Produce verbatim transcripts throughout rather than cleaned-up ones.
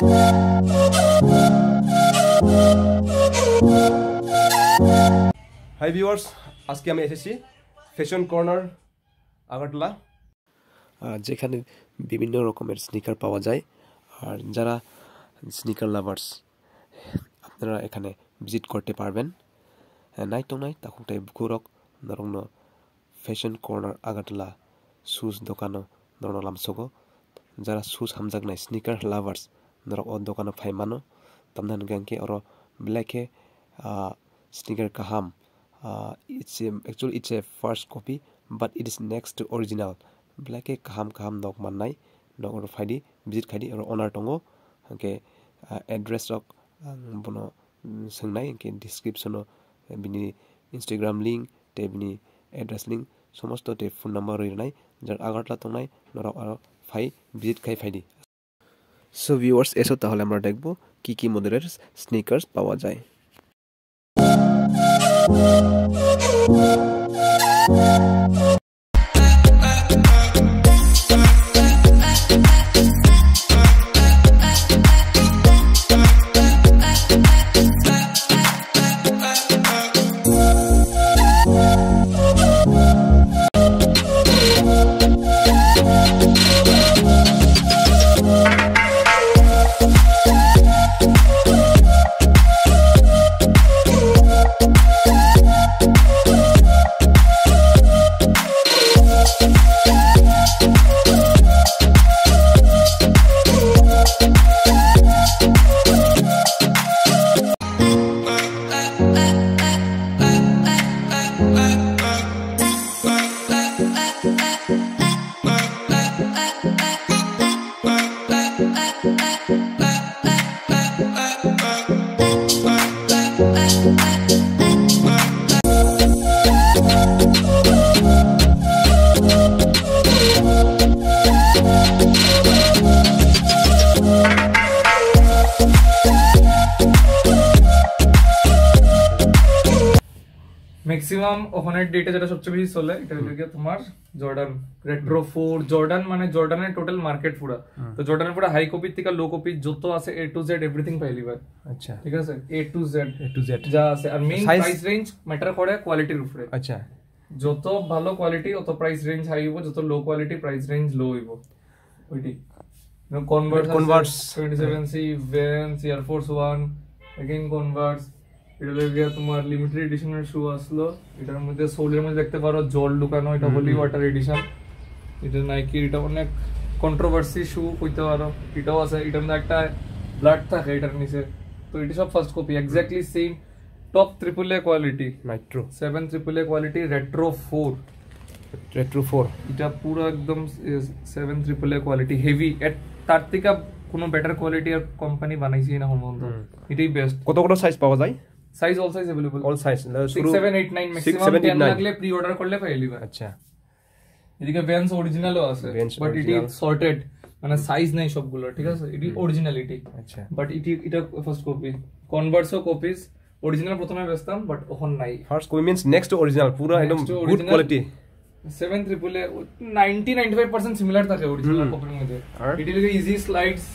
Hi viewers, আজকে আমি এসেছি ফ্যাশন কর্নার আগরতলা, যেখানে বিভিন্ন রকমের স্নিকার পাওয়া যায়। আর যারা স্নিকার লাভার্স আপনারা এখানে ভিজিট করতে পারবেন। নাই তো নাই তাকুং তাই বুকুরক নরংনো ফ্যাশন কর্নার আগরতলা শুজ দোকানো নরং লামসগো। যারা শুজ হামজাক নাই স্নিকার লাভার্স নরক ও দোকানো ফাইমানো tamdan gangke oro black he uh, sneaker kaham uh, it's a, actually it's a first copy but it is next to original black he kaham kaham nok mannai nok oro faidi visit khadi oro owner tongo ke uh, address ok uh, bono sengnai ke description o bini Instagram link te bini address link somosto te phone number roi nai jar agartla tongnai norok aro fai visit khai faidi। So viewers, এসো তাহলে আমরা দেখব কি কি মডেলের sneakers পাওয়া যায়। Maximum ওখানের ডেটে যেটা সবচেয়ে বেশি চলে এটা হলো কি তোমার জর্ডান রেট্রো ফোর জর্ডান, মানে জর্ডানের টোটাল মার্কেট পুরা। তো জর্ডানের পুরা হাই কপি থেকে লো কপি যত আছে এ টু জেড এভরিথিং পাইলি ভাই। আচ্ছা, ঠিক আছে, A to Z A to Z যা আছে। আর মেইন প্রাইস রেঞ্জ ম্যাটার করে কোয়ালিটির উপরে। আচ্ছা, যত ভালো কোয়ালিটি অত প্রাইস রেঞ্জ হাই হইব, যত low quality price range low হইব। ওইটি Converse Converse seventy seven see Vans Air Force one again Converse. এটা লাগে তোমার লিমিটেড এডিশনের শু আসলো, এটার মধ্যে সোলের মধ্যে দেখতে পারো জল ঢুকানো, এটা হোলি ওয়াটার এডিশন। এটা নাইকি, এটা অনেক কন্ট্রোভার্সি শু কইতে পারো। এটাও আছে, এটার মধ্যে একটা ব্লাড থাকে এটার নিচে। তো এটা সব first copy, exactly same top triple A quality, nitro seven triple A quality retro four retro four এটা পুরো একদম seven triple A quality heavy. তার থেকে কোনো বেটার কোয়ালিটি আর কোম্পানি বানাইছি না হন, এটাই বেস্ট। কত কত সাইজ পাওয়া যায়? Size all size available, all size six seven eight nine maximum ten লাগলে প্রি অর্ডার করলে পাইলি ভাই। আচ্ছা, এদিকে ভ্যান্স অরিজিনালও আছে বাট ইট ইজ সর্টেড, মানে সাইজ নাই সবগুলো, ঠিক আছে। ইট অরিজিনালিটি। আচ্ছা, বাট ইট এটা ফার্স্ট কপি। কনভার্সও কপিস অরিজিনাল প্রথমে বেচতাম বাট এখন নাই। First copy means next to original, পুরো একদম good quality. Seven triple A ninety ninety five percent similar থাকে অরিজিনাল কপির মধ্যে। ইট ইজ ইজি স্লাইডস,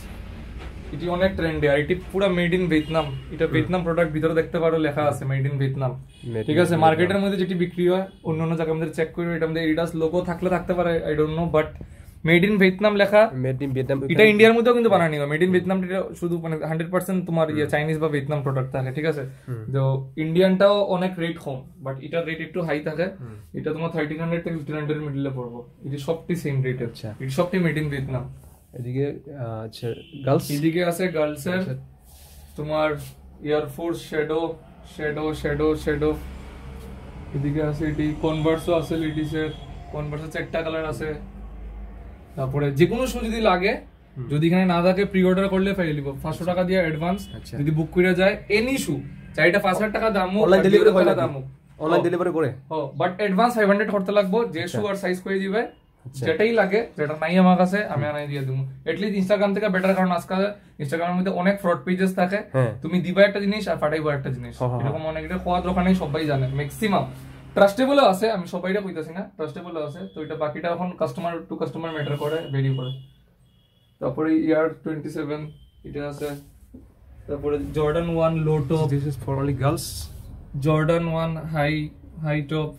এটি অনেক ট্রেন্ডে। আর এটি পুরো মেড ইন ভিয়েতনাম, এটা ভিয়েতনাম প্রোডাক্ট, ভিতরে দেখতে পারো লেখা আছে মেড ইন ভিয়েতনাম, ঠিক আছে। মার্কেটের মধ্যে যেটি বিক্রি হয় অন্য অন্য জায়গার মধ্যে চেক করে, এটার মধ্যে এডিডাস লোগো থাকলে থাকতে পারে, I don't know, but made in Vietnam লেখা। মেড ইন ভিয়েতনাম এটা ইন্ডিয়ার মধ্যেও কিন্তু বানানি হয়। মেড ইন ভিয়েতনাম এটা শুধু মানে হান্ড্রেড পার্সেন্ট তোমার ইয়ে চাইনিজ বা ভিয়েতনাম প্রোডাক্ট থাকে, ঠিক আছে। তো ইন্ডিয়ানটাও অনেক রেট কম বাট এটার রেট একটু হাই থাকে। এটা তোমার থার্টিন হান্ড্রেড থেকে ফিফটিন হান্ড্রেড মিডলে পড়বো। এটা সবটি সেম রেট। আচ্ছা, এটা সবটি মেড ইন ভিয়েতনাম। এদিকে আচ্ছা গার্লস, এদিকে আছে গার্লসের তোমার Air Force shadow shadow shadow shadow. এদিকে আছে এটি কনভার্সও আছে লেডিসের, কনভার্সের চারটা কালার আছে। তারপরে যে কোনো শু যদি লাগে, যদি এখানে না থাকে প্রি অর্ডার করলে পাই লিব পাঁচশো টাকা দিয়ে অ্যাডভান্স। যদি বুক করে যায় এনি শু চাইটা পাঁচ হাজার টাকা দাম, অনলাইন ডেলিভারি হয় দাম, অনলাইন ডেলিভারি করে ও, বাট অ্যাডভান্স ফাইভ হান্ড্রেড করতে লাগবে। যে শু আর সাইজ করে দিবে যেটাই লাগে, যেটা নাই আমার কাছে আমি আনাই দিয়ে দেবো। এটলিস্ট ইনস্টাগ্রাম থেকে বেটার, কারণ আজকাল ইনস্টাগ্রামের মধ্যে অনেক ফ্রড পেজেস থাকে। তুমি দিবা একটা জিনিস আর ফাটাইবা একটা জিনিস, এরকম অনেক। এটা খোয়া দোকানে সবাই জানে, ম্যাক্সিমাম ট্রাস্টেবলও আছে, আমি সবাইটা কইতাছি না, ট্রাস্টেবলও আছে। তো এটা বাকিটা এখন কাস্টমার টু কাস্টমার ম্যাটার করে, ভেরি করে। তারপরে ইয়ার টোয়েন্টি সেভেন এটা আছে তারপরে Jordan one low top this is for only girls Jordan one high high top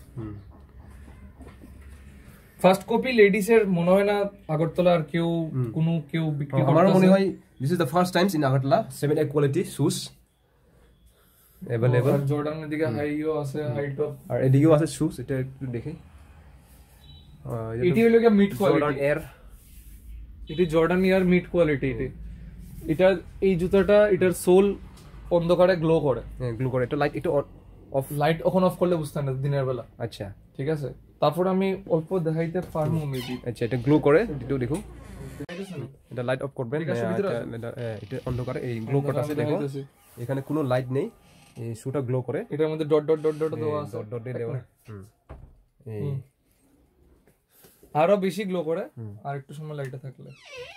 first copy ladies এর মনে হয় না আগরতলা আর কেউ কোনো কেউ বিক্রি করে আমার মনে হয় this is the first times in Agartala seven A quality shoes available আর জর্ডানের দিকে হাইও আছে হাই টপ আর এদিকেও আছে শুজ এটা একটু দেখি এটি হলো কি মিড কোয়ালিটি জর্ডান এয়ার এটি জর্ডান এয়ার মিড কোয়ালিটি এটি এটা এই জুতাটা এটার সোল অন্ধকারে গ্লো করে হ্যাঁ গ্লো করে এটা লাইট একটু অফ লাইট ওখানে অফ করলে বুঝতে না দিনের বেলা আচ্ছা ঠিক আছে তারপর আমি অল্প দেখাইতে পারবো মেবি আচ্ছা এটা গ্লো করে একটু দেখো এটা লাইট অফ করবেন এটা এটা অন্ধকারে এই গ্লো করতে আছে দেখো এখানে কোনো লাইট নেই এই শুটা গ্লো করে এটার মধ্যে ডট ডট ডট ডট দেওয়া আছে ডট ডট দেওয়া হুম এই আরো বেশি গ্লো করে আর একটু সময় লাইটে থাকলে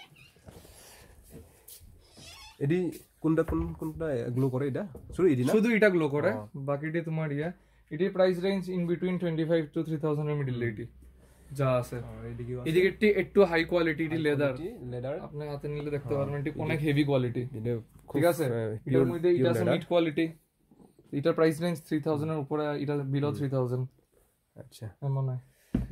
এডি কোনটা কোন কোনটা গ্লো করে এটা শুধু এডি না শুধু এটা গ্লো করে বাকিটি তোমার ইয়া এটির price range in between twenty five to three thousand এর মিডল এটি যা আছে এদিকে একটি একটু হাই কোয়ালিটি এটি লেদার লেদার আপনি হাতে নিলে দেখতে পারবেন এটি অনেক হেভি কোয়ালিটি ঠিক আছে এর মধ্যে এটা আছে মিড কোয়ালিটি এটার প্রাইস রেঞ্জ থ্রি থাউজেন্ড এর উপরে এটা বিলো থ্রি থাউজেন্ড আচ্ছা এমন হয়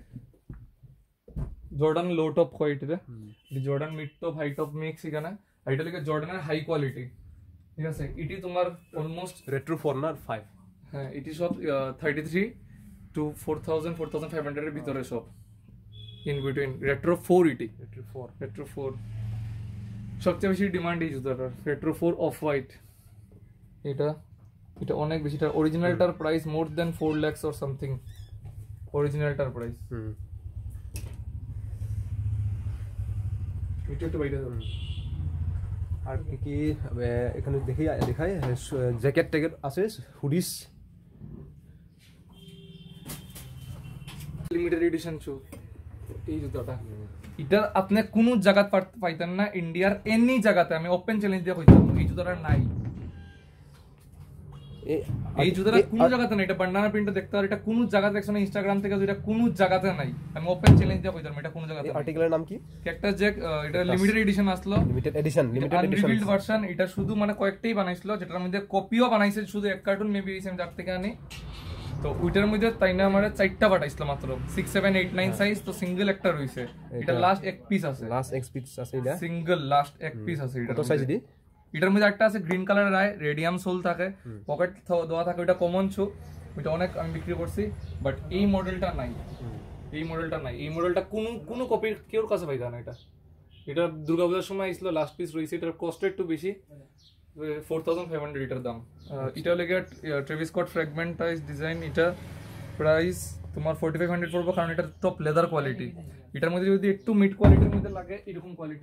জর্ডান লো টপ কয় এটা এটি Jordan mid top high top mix এখানে আর এটা লাগে জর্ডানের হাই কোয়ালিটি ঠিক আছে এটি তোমার অলমোস্ট রেট্রো ফোর না ফাইভ হ্যাঁ এটি সব thirty three to four thousand four thousand five hundred এর ভিতরে সব ইন বিটুইন রেট্রো ফোর ইটি রেট্রো ফোর রেট্রো ফোর সবচেয়ে বেশি ডিমান্ড এই জুতাটার রেট্রো ফোর অফ হোয়াইট এটা এটা অনেক বেশি এটা অরিজিনালটার price more than four lakhs or something অরিজিনালটার প্রাইস হুম এটা একটু বাইরে দাও আর কি কি এখানে দেখি দেখাই জ্যাকেট ট্যাকেট আছে হুডিস লিমিটেড এডিশন শু এই জুতাটা এটা আপনি কোন জায়গা পাইতেন না ইন্ডিয়ার এনি জায়গাতে আমি ওপেন চ্যালেঞ্জ দিয়ে কইতাম এই জুতাটা নাই এই জুতাটা কোন জায়গাতে নাই এটা বান্ডানা প্রিন্টে দেখতে আর এটা কোন জায়গাতে দেখছ না ইনস্টাগ্রাম থেকে এটা কোন জায়গাতে নাই আমি ওপেন চ্যালেঞ্জ দিয়ে কইতাম এটা কোন জায়গাতে এই আর্টিকেলের নাম কি একটা জ্যাক এটা লিমিটেড এডিশন আসলো limited edition limited edition unrevealed version এটা শুধু মানে কয়েকটাই বানাইছিল যেটার মধ্যে কপিও বানাইছে শুধু এক কার্টুন মেবি এই সেম জায়গা থেকে আনি তো ওইটার মধ্যে তাই না আমার চারটা পাঠাইছিল মাত্র six seven eight nine size তো সিঙ্গেল একটা রইছে এটা লাস্ট এক পিস আছে লাস্ট এক পিস আছে এটা সিঙ্গেল লাস্ট এক পিস আছে এটা কত সাইজ দি এটার মধ্যে একটা আছে গ্রিন কালারের আয় রেডিয়াম সোল থাকে পকেট দেওয়া থাকে ওটা কমন শু ওইটা অনেক আমি বিক্রি করছি বাট এই মডেলটা নাই এই মডেলটা নাই এই মডেলটা কোন কোন কপির কেউর কাছে পাইতা না এটা এটা দুর্গাপূজার সময় আসছিল লাস্ট পিস রয়েছে এটার কস্ট একটু বেশি ফোর থাউজেন্ড ফাইভ হান্ড্রেড এটার দাম এটা লেগে ট্রেভিস স্কট ফ্র্যাগমেন্টাইজ ডিজাইন এটা প্রাইস তোমার ফোর্টি ফাইভ হান্ড্রেড পড়বো কারণ এটা টপ লেদার কোয়ালিটি এটার মধ্যে যদি একটু মিড কোয়ালিটির মধ্যে লাগে এরকম কোয়ালিটি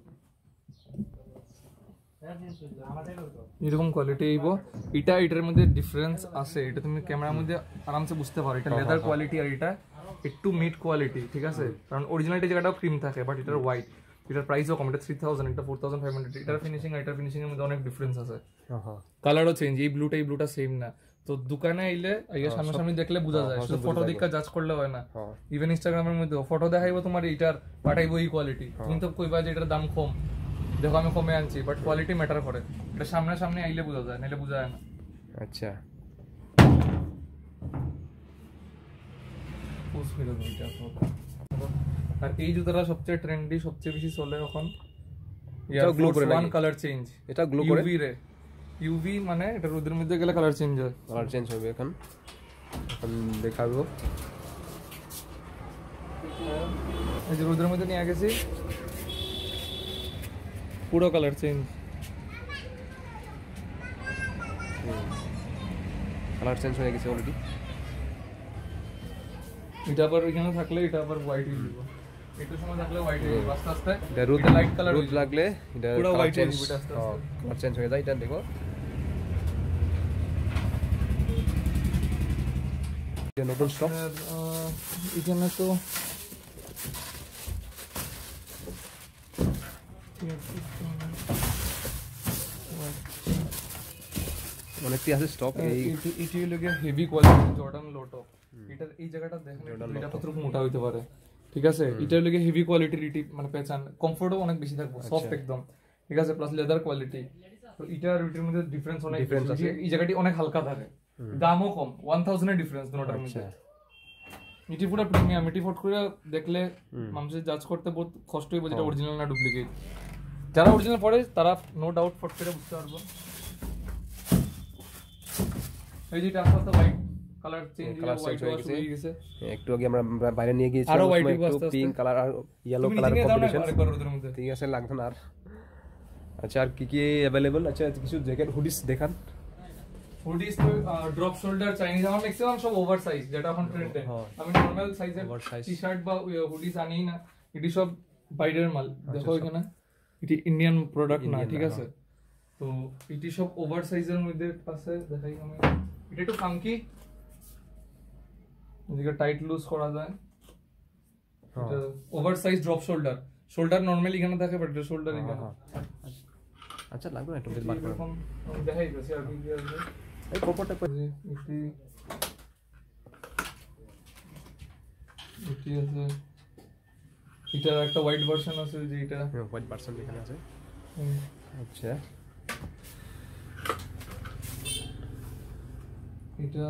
এরকম কোয়ালিটি আইবো এটা এটার মধ্যে ডিফারেন্স আছে এটা তুমি ক্যামেরার মধ্যে আরামসে বুঝতে পারো এটা লেদার কোয়ালিটি আর এটা একটু মিড কোয়ালিটি ঠিক আছে কারণ অরিজিনালিটি জায়গাটাও ক্রিম থাকে বাট এটার হোয়াইট এটার প্রাইসও কম এটা থ্রি থাউজেন্ড এটা ফোর থাউজেন্ড ফাইভ হান্ড্রেড এটার ফিনিশিং আর এটার ফিনিশিং এর মধ্যে অনেক ডিফারেন্স আছে কালারও চেঞ্জ এই ব্লুটা এই ব্লুটা সেম না তো দোকানে আইলে আইয়া সামনাসামনি দেখলে বোঝা যায় শুধু ফটো দেখা জাজ করলে হয় না ইভেন ইনস্টাগ্রামের মধ্যে ফটো দেখাইবো তোমার এটার পাঠাইবো এই কোয়ালিটি কিন্তু কইবা যে এটার দাম কম দেখো আমি কমে আনছি বাট কোয়ালিটি ম্যাটার করে এটা সামনে সামনে আইলে বোঝা যায় নাহলে বোঝা যায় না আচ্ছা আর এই জুতাটা সবচেয়ে ট্রেন্ডি সবচেয়ে বেশি চলে এখন এটা গ্লো করে ওয়ান কালার চেঞ্জ এটা গ্লো করে ইউভি রে ইউভি মানে এটা রোদের মধ্যে গেলে কালার চেঞ্জ হয় কালার চেঞ্জ হবে এখন এখন দেখাবো এই যে রোদের মধ্যে নিয়ে গেছি পুরো কালার চেঞ্জ কালার চেঞ্জ হয়ে গেছে অলরেডি এটা আবার এখানে থাকলে এটা আবার হোয়াইট হয়ে যাবে একটু সময় থাকলে হোয়াইট হয়ে যাবে আস্তে আস্তে এটা রোদ লাইট কালার রোদ লাগলে এটা পুরো হোয়াইট হয়ে যাবে আস্তে আস্তে কালার চেঞ্জ হয়ে যায় এটা দেখো এটা নতুন স্টক এখানে তো অনেকটি আছে স্টক এই এটি লাগে heavy quality Jordan low top এটা এই জায়গাটা দেখেন এটা কত মোটা হইতে পারে ঠিক আছে এটা লাগে হেভি কোয়ালিটির ইটি মানে পেছান কমফোর্টও অনেক বেশি থাকবে সফট একদম ঠিক আছে, প্লাস লেদার কোয়ালিটি। তো এটা আর এটার মধ্যে ডিফারেন্স অনেক ডিফারেন্স আছে, এই জায়গাটি অনেক হালকা থাকে, দামও কম, ওয়ান থাউজেন্ড এর ডিফারেন্স দুটোটার মধ্যে। এটি পুরো প্রিমিয়াম, এটি ফট করে দেখলে মানুষের জাজ করতে বহুত কষ্ট হইব যেটা অরিজিনাল না ডুপ্লিকেট। যারা অরিজিনাল পড়ে তারা নো ডাউট ফট করে বুঝতে পারবো। এই যেটা আসলে হোয়াইট কালার চেঞ্জ হয়ে গেছে, একটু আগে আমরা বাইরে নিয়ে গিয়েছি, আরো হোয়াইট একটু পিঙ্ক কালার আর ইয়েলো কালার কম্বিনেশন, ঠিক আছে লাগতো না আর। আচ্ছা আর কি কি अवेलेबल? আচ্ছা কিছু জ্যাকেট হুডিস দেখান। হুডিস তো ড্রপ শোল্ডার চাইনিজ, আমার ম্যাক্সিমাম সব ওভার সাইজ, যেটা এখন ট্রেন্ডে। আমি নরমাল সাইজের টি-শার্ট বা হুডিস আনি না, এটি সব বাইরের মাল। দেখো এখানে এটি ইন্ডিয়ান প্রোডাক্ট না, ঠিক আছে? তো এটি সব ওভার সাইজের মধ্যে আছে, দেখাই আমি। এটা একটু ফাঙ্কি, এদিকে টাইট লুজ করা যায়। এটা over size drop shoulder, shoulder normally এখানে থাকে বাট এটা শোল্ডার এখানে। আচ্ছা লাগবে না একটু বার করে আমি দেখাই দিছি আর কি আছে। এই কোপরটা কই এটি এটি আছে, এটার একটা হোয়াইট ভার্সন আছে, যে এটা হোয়াইট ভার্সন এখানে আছে। আচ্ছা এটা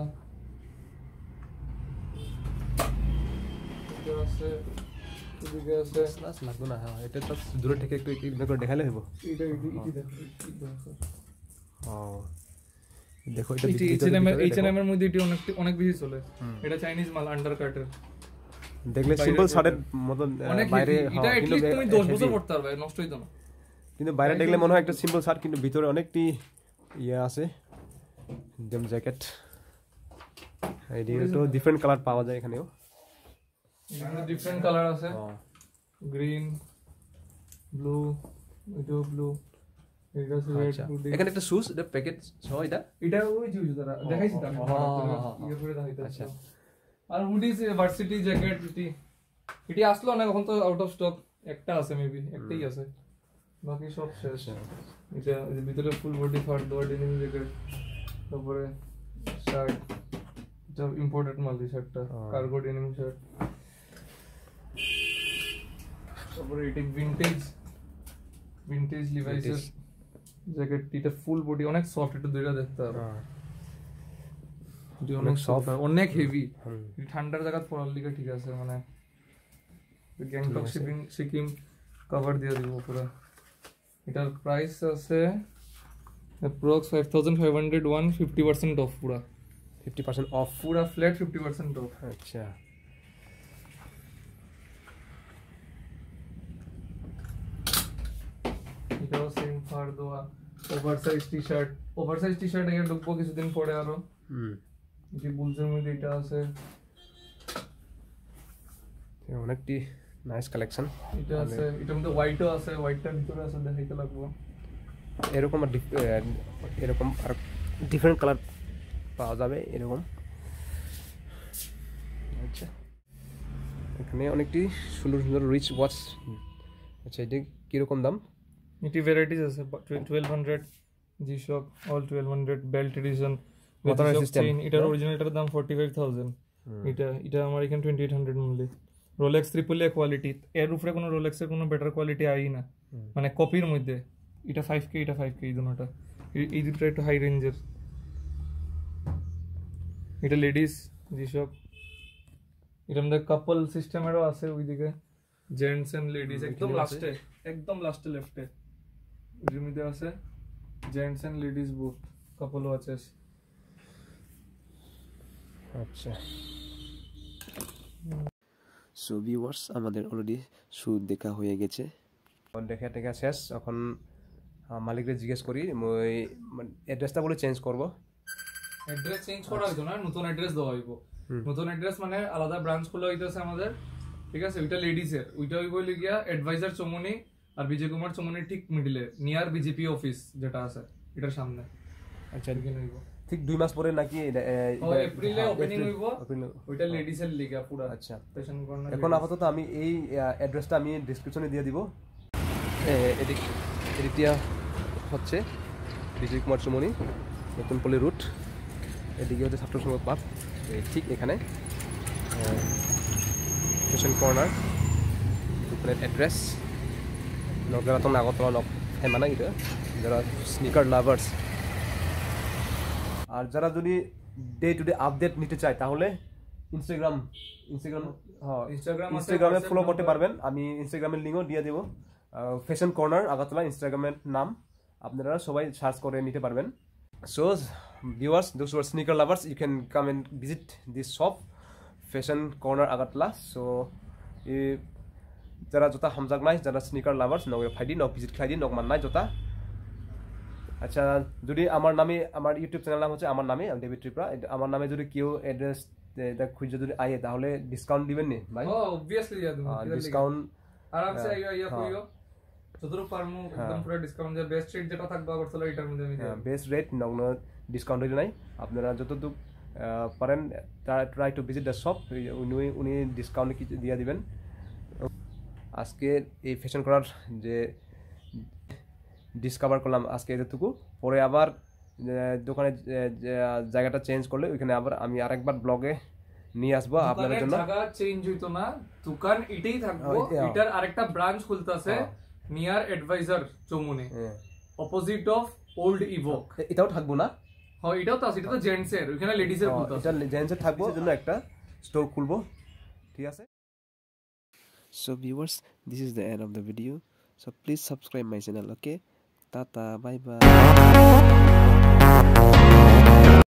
এটা আছে, এদিকে আছে ক্লাস লাগবে না। হ্যাঁ এটা তো দূরে থেকে একটু একটু করে দেখালে হবে। এটা এটি দেখো, দেখো ও দেখো এটা এইচএনএম এর এইচএনএম এর মধ্যে এটি অনেক অনেক বেশি চলে। এটা চাইনিজ মাল, আন্ডার কাটের, দেখলে সিম্পল শার্টের মতন বাইরে। এটা এটলিস্ট তুমি দশ বছর পরতে পারবে, নষ্ট হইতো না। কিন্তু বাইরে দেখলে মনে হয় একটা সিম্পল শার্ট, কিন্তু ভিতরে অনেকটি ইয়ে আছে, ডেম জ্যাকেট। এদিকে তো ডিফারেন্ট কালার পাওয়া যায় এখানেও, এখানে ডিফারেন্ট কালার আছে, গ্রিন, ব্লু, এটা ব্লু, এটা রেড। এখানে একটা শুজ, এটা প্যাকেট সহ, এটা এটা ওই যে যারা দেখাইছি আমি ইয়ে করে দেখাইতে। আচ্ছা আর হুডিস ভার্সিটি জ্যাকেট, এটি এটি আসলো না, এখন তো আউট অফ স্টক, একটা আছে মেবি, একটাই আছে, বাকি সব শেষ। এটা এর ভিতরে ফুল বডি ফার্ট দেওয়া ডেনিম জ্যাকেট, তারপরে শার্ট, এটা ইম্পোর্টেড মাল, এই শার্টটা কার্গো ডেনিম শার্ট। তারপরে এটি ভিনটেজ ভিনটেজ লিভাইসের জ্যাকেট, এটা ফুল বডি, অনেক সফট, একটু দুইটা দেখতে হবে, এটি অনেক সফট, অনেক হেভি, ঠান্ডার জায়গা পরার লিগে ঠিক আছে, মানে গ্যাংটক শিপিং সিকিম কভার দিয়ে দিব পুরো। এটার প্রাইস আছে approx five thousand five hundred one, fifty percent off, পুরা ফিফটি পার্সেন্ট অফ, পুরা ফ্ল্যাট ফিফটি পার্সেন্ট অফ। আচ্ছা এটাও সেম ফার দেওয়া, over size T shirt, over size T shirt এর ঢুকবো কিছুদিন পরে আরো। হুম যে বুলসের মধ্যে এটা আছে, অনেকটি নাইস কালেকশন। এটা আছে, এটার মধ্যে হোয়াইটও আছে, হোয়াইটটা ভিতরে আছে, দেখাইতে লাগবো। এরকম আর এরকম আর ডিফারেন্ট কালার পাওয়া যাবে এরকম। আচ্ছা এখানে অনেকটি সুন্দর সুন্দর রিচ ওয়াচ। আচ্ছা এটা কিরকম দাম? এটি ভ্যারাইটিস আছে, twelve hundred G Shock, all twelve hundred, belt edition, এটার অরিজিনালটার দাম ফর্টি ফাইভ থাউজেন্ড। এটা এটা আমার এখানে টোয়েন্টি এইট হান্ড্রেড মূল্যে। রোলেক্স ট্রিপল এ কোয়ালিটি, এর উপরে কোনো রোলেক্সের কোনো বেটার কোয়ালিটি আই না, মানে কপির মধ্যে। এটা ফাইভ কে, এটা ফাইভ কে, এই দুটোটা, এই দুটো একটু হাই রেঞ্জের। এটা লেডিস জি শক, এটার মধ্যে কাপল সিস্টেমেরও আছে, ওইদিকে জেন্টস এন্ড লেডিস, একদম লাস্টে, একদম লাস্টে লেফটে এর মধ্যে আছে gents and ladies booth, couple watches. আচ্ছা সো ভিউয়ার্স আমাদের অলরেডি শু দেখা হয়ে গেছে, দেখা টেকা শেষ। এখন মালিককে জিজ্ঞেস করি মই অ্যাড্রেসটা বলে চেঞ্জ করব। অ্যাড্রেস চেঞ্জ করা হইতো না, নতুন অ্যাড্রেস দেওয়া হইব। নতুন অ্যাড্রেস মানে আলাদা ব্রাঞ্চ খোলা হইতাছে আমাদের, ঠিক আছে? ওইটা লেডিসের, ওইটা হইব লিগিয়া অ্যাডভাইজার চমনি আর বিজয় কুমার চমনির ঠিক মিডলে, নিয়ার বিজেপি অফিস যেটা আছে এটার সামনে। আচ্ছা এখানে হইব ঠিক দুই মাস পরে নাকি এপ্রিলে ওপেনিং হইব, ওইটা লেডিসের লিগা পুরো। আচ্ছা ফ্যাশন কর্নার। এখন আপাতত আমি এই অ্যাড্রেসটা আমি ডেসক্রিপশনে দিয়ে দিব। এদিক এদিকটা হচ্ছে বিজয় কুমার চমনি, নতুন পল্লী রুট, এদিকে হচ্ছে ছাত্র সংঘ ক্লাব, ঠিক এখানে ফ্যাশন কর্নার। দোকানের অ্যাড্রেস নগরাতন আগরতলা দেখাই মানে এটা যারা স্নিকার লাভার্স আর যারা যদি ডে টু ডে আপডেট নিতে চায় তাহলে ইনস্টাগ্রাম ইনস্টাগ্রাম হ্যাঁ ইনস্টাগ্রাম ইনস্টাগ্রামে ফলো করতে পারবেন আমি ইনস্টাগ্রামের লিঙ্কও দিয়ে দেবো ফ্যাশন কর্নার আগরতলা ইনস্টাগ্রামের নাম আপনারা সবাই সার্চ করে নিতে পারবেন so viewers those who are sneaker lovers you can come and visit this shop fashion corner Agartala so যারা জোতা হামজাগনাই যারা স্নিকার লাভার্স নগে ফাইদি নক ভিজিট খাইদি নক মাননাই জোতা আচ্ছা যদি আমার নামে আমার ইউটিউব চ্যানেল নাম হচ্ছে আমার নামে ডেভিড ট্রিপরা আমার নামে যদি কেউ অ্যাড্রেস এটা খুঁজে যদি আয়ে তাহলে ডিসকাউন্ট দিবেন নি ভাই ও অবভিয়াসলি দিয়া দেব ডিসকাউন্ট আরামসে আইয়া আইয়া কইও যতটুকু পারমু একদম পুরো ডিসকাউন্ট যে বেস্ট রেট যেটা থাকবে আগরতলা এটার মধ্যে আমি দেব বেস্ট রেট নগ্ন ডিসকাউন্ট হইলে নাই আপনারা যতটুকু পারেন try to visit the shop উনি উনি ডিসকাউন্ট কি দিয়া দিবেন আজকে এই ফ্যাশন করার যে ডিসকভার করলাম আজকে এতটুকু পরে আবার দোকানে জায়গাটা চেঞ্জ করলে ওইখানে আবার আমি আরেকবার ব্লগে নিয়ে আসবো আপনাদের জন্য জায়গা চেঞ্জ হইতো না দোকান এটাই থাকবো এটার আরেকটা ব্রাঞ্চ খুলতাছে near adviser Chowmuhani opposite of old evoke এটাও থাকবো না হ্যাঁ এটাও তো আছে এটা তো জেন্টস এর ওখানে লেডিস এর খুলতাছে এটা জেন্টস এর থাকবো এর জন্য একটা স্টোর খুলবো ঠিক আছে So viewers, this is the end of the video. So please subscribe my channel, okay? Tata, bye bye.